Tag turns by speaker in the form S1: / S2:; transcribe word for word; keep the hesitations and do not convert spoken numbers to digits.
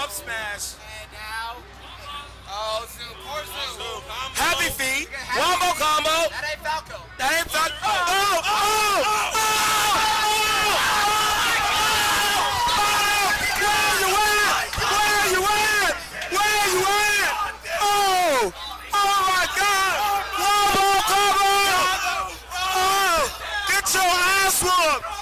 S1: up smash.
S2: And now, oh, Zoom, poor Zoom.
S1: Zoom.
S3: Happy feet. Wombo combo.
S2: That ain't Falco.
S3: That ain't Falco. Oh, oh, oh, oh, oh, Where you at? Where you at? Where you at? Oh, oh my God. Wombo combo. Oh, get your ass whooped.